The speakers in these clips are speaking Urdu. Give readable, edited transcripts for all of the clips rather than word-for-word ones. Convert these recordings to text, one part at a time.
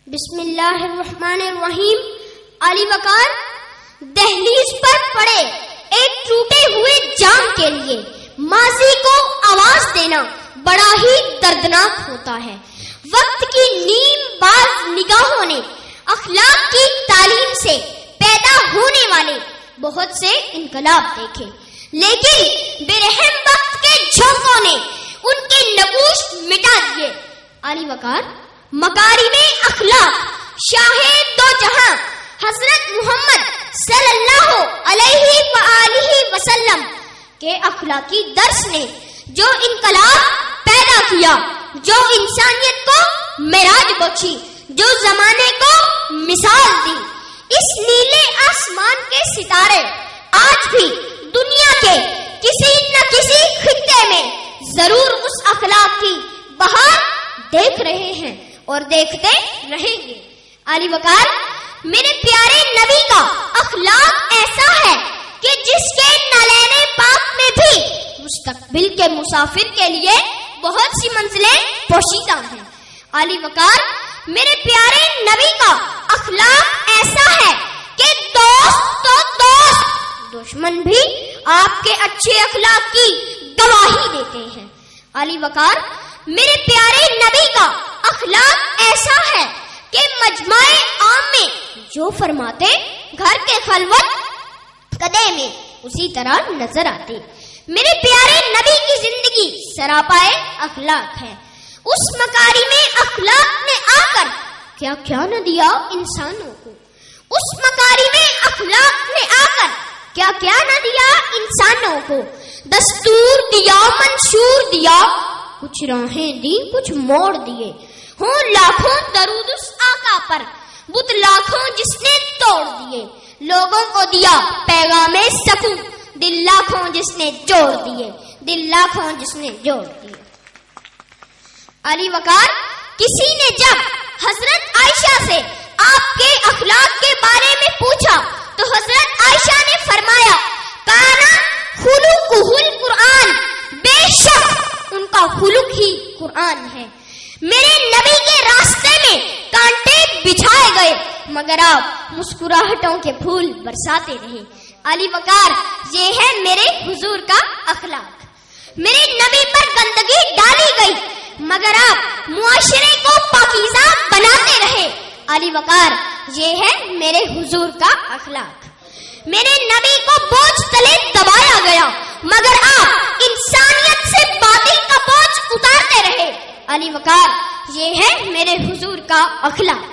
بسم اللہ الرحمن الرحیم۔ علی وقار دہلیز پر پڑے ایک ٹوٹے ہوئے جام کے لیے ماضی کو آواز دینا بڑا ہی دردناک ہوتا ہے۔ وقت کی نیم باز نگاہوں نے اخلاق کی تعلیم سے پیدا ہونے والے بہت سے انقلاب دیکھے، لیکن بے رحم وقت کے جھونکوں نے ان کے نقوش مٹا دیے۔ علی وقار مکارم اخلاق شاہ دو جہاں حضرت محمد صلی اللہ علیہ وآلہ وسلم کے اخلاقی درس نے جو انقلاب پیدا کیا، جو انسانیت کو معراج بخشی، جو زمانے کو مثال دی، اس نیلے آسمان کے ستارے آج بھی دنیا کے کسی نہ کسی خطے میں ضرور اس اخلاق کی بہار دیکھ رہے ہیں اور دیکھتے رہیں گے۔ علی وقار میرے پیارے نبی کا اخلاق ایسا ہے کہ جس کے نالین پاک میں بھی مستقبل کے مسافر کے لیے بہت سی منزلیں پوشیدہ ہیں۔ علی وقار میرے پیارے نبی کا اخلاق ایسا ہے کہ دوست تو دوست، دشمن بھی آپ کے اچھے اخلاق کی گواہی دیتے ہیں۔ علی وقار میرے پیارے نبی کا اخلاق ایسا ہے کہ مجمع عام میں جو فرماتے گھر کے خلوت کدے میں اسی طرح نظر آتے۔ میرے پیارے نبی کی زندگی سراپائے اخلاق ہے۔ اس مکارم اخلاق نے آ کر کیا کیا نہ دیا انسانوں کو، اس مکارم اخلاق نے آ کر کیا کیا نہ دیا انسانوں کو۔ دستور دیا، منشور دیا، کچھ راہیں دی، کچھ موڑ دیے۔ ہوں لاکھوں درود اس آقا پر، بت لاکھوں جس نے توڑ دیے۔ لوگوں کو دیا پیغام سکون، دل لاکھوں جس نے جوڑ دیے، دل لاکھوں جس نے جوڑ دیے۔ علی وقار کسی نے جب حضرت عائشہ سے آپ کے اخلاق کے بارے میں پوچھا تو حضرت عائشہ نے فرمایا، کانا خلقہ القرآن، بے شک ان کا خلق ہی قرآن ہے۔ میرے نبی کے راستے میں کانٹے بچھائے گئے مگر آپ مسکراہٹوں کے پھول برساتے رہے۔ علی وقار یہ ہے میرے حضور کا اخلاق۔ میرے نبی پر گندگی ڈالی گئی مگر آپ معاشرے کو پاکیزہ بناتے رہے۔ علی وقار یہ ہے میرے حضور کا اخلاق۔ میرے نبی کو بوجھ تلے دبایا گیا مگر آپ انسانیت سے باطل کا بوجھ اتارتے رہے۔ علی وقار یہ ہے میرے حضور کا اخلاق۔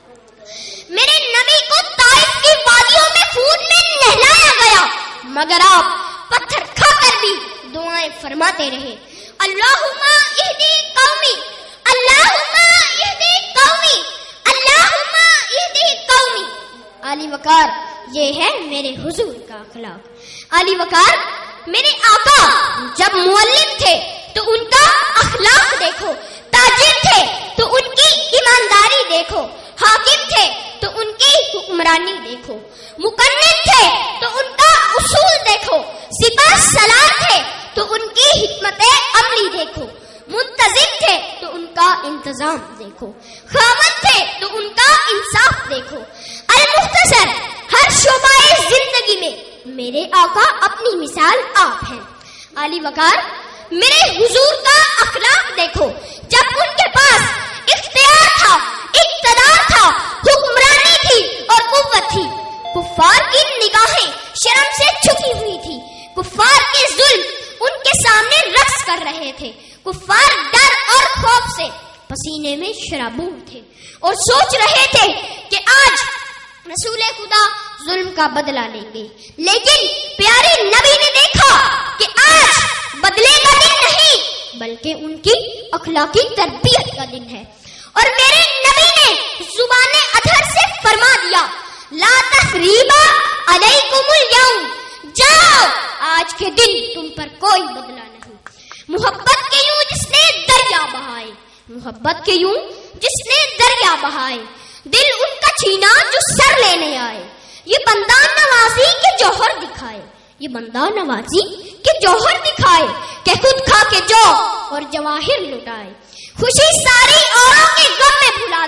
میرے نبی کو طائف کی وادیوں میں خون میں نہلایا گیا مگر آپ پتھر کھا کر بھی دعائیں فرماتے رہے۔ اللہم اہدی قومی، اللہم اہدی قومی، اللہم اہدی قومی۔ علی وقار یہ ہے میرے حضور کا اخلاق۔ علی وقار میرے آقا جب معلم تھے تو ان کا اخلاق دیکھو، تاجر تھے تو ان کی ایمانداری دیکھو، حاکم تھے تو ان کی حکمرانی دیکھو، مقنن تھے تو ان کا اصول دیکھو، سپاہ سالار تھے تو ان کی حکمت عملی دیکھو، منتظم تھے تو ان کا انتظام دیکھو، خامد تھے تو ان کا انصاف دیکھو۔ المختصر ہر شعبہ زندگی میں میرے آقا اپنی مثال آپ ہیں۔ علی وقار میرے حضور کا اخلاق دیکھو، جب ان کے پاس اختیار تھا، اقتدار تھا، حکمرانی تھی اور قوت تھی، کفار کی نگاہیں شرم سے جھکی ہوئی تھی، کفار کے ظلم ان کے سامنے رقص کر رہے تھے، کفار ڈر اور خوف سے پسینے میں شرابور تھے اور سوچ رہے تھے کہ آج رسول خدا ظلم کا بدلہ لیں گے، لیکن پیارے نبی نے دیکھا کہ آج بدلے کا دن نہیں بلکہ ان کی اخلاقی تربیت کا دن ہے۔ اور میرے نبی نے زبان اطہر سے فرما دیا، لا تثریب علیکم اليوم، جاؤ آج کے دن تم پر کوئی بدلہ نہیں۔ محبت کے یوں جس نے دریا بہائے، محبت کے یوں جس نے دریا بہائے، دل ان کا چھینا جو سر لینے آئے، یہ بندہ نوازی کے جوہر دکھائے، یہ بندہ نوازی کے جوہر دکھائے کہ خود کھا کے جو اور جواہر لٹائے، خوشی ساری اوروں کے غم میں بھلا دی،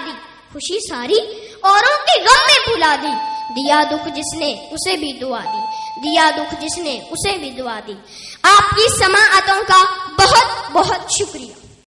خوشی ساری اوروں کے غم میں بھلا دی. دیا دکھ جس نے اسے بھی دعا دی, دیا دکھ جس نے اسے بھی دعا دی. آپ کی سماعتوں کا بہت بہت شکریہ.